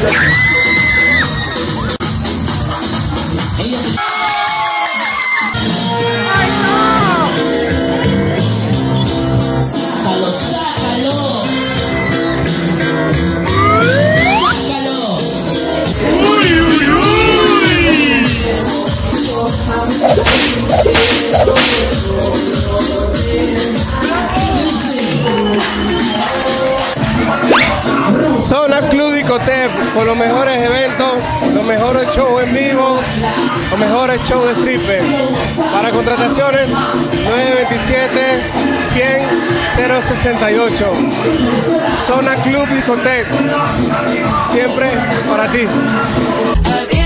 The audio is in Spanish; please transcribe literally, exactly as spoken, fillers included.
Zona Club Discotec, con los mejores eventos, los mejores shows en vivo, los mejores shows de stripper. Para contrataciones, nueve dos siete, cien, cero sesenta y ocho. Zona Club Discotec, siempre para ti.